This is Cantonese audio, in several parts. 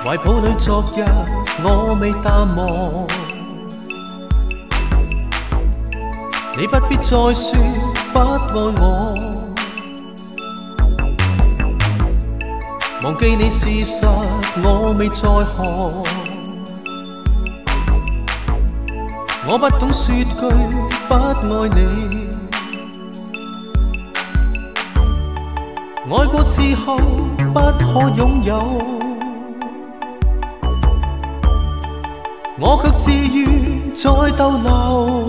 怀抱里昨日我未淡忘，你不必再说不爱我，忘记你事实我未在行，我不懂说句不爱你，爱过时候不可拥有。我卻自愈再逗留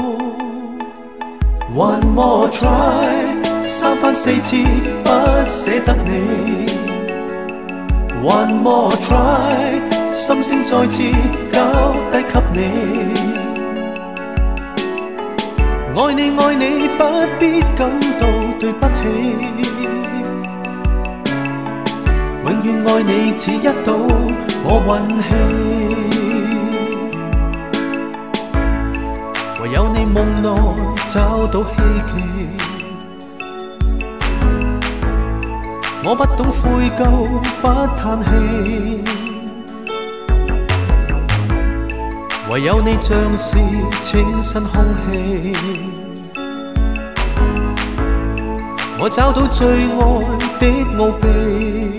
，One more try， 三番四次不捨得你 ，One more try， 心聲再次交低給你。愛你愛你不必感到對不起，永遠愛你似一賭我運氣。唯有你夢內找到希冀，我不懂悔疚不嘆氣，唯有你像是清新空氣，我找到最愛的奧秘，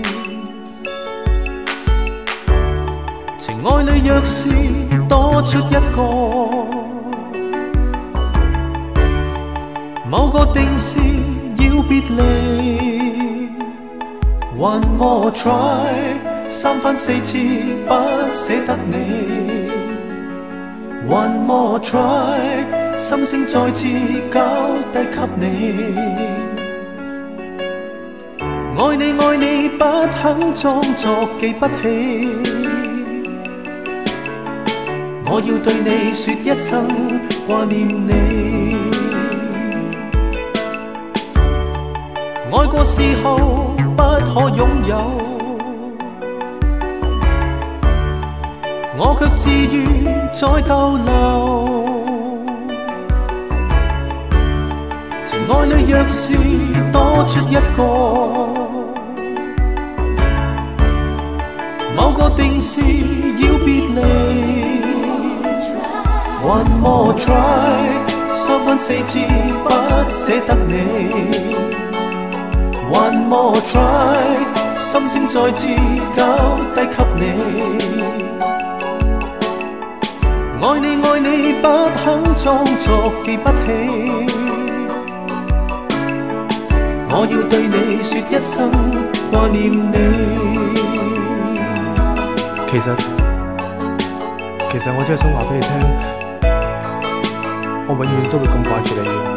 情愛裏若是多出一個。某個定時要別離 ，One more try， 三番四次不捨得你 ，One more try， 心聲再次交低給你。愛你愛你不肯裝作記不起，我要對你說一生掛念你。愛過時候不可擁有，我卻自愈再逗留。情愛裏若是多出一個，某個定時要別離。One more try， 三番四次不捨得你。One more try， 心聲再次交低給你。愛你愛你不肯裝作記不起，我要對你說一生掛念你。 其實我真係想話俾你聽，我永遠都會咁掛住你嘅。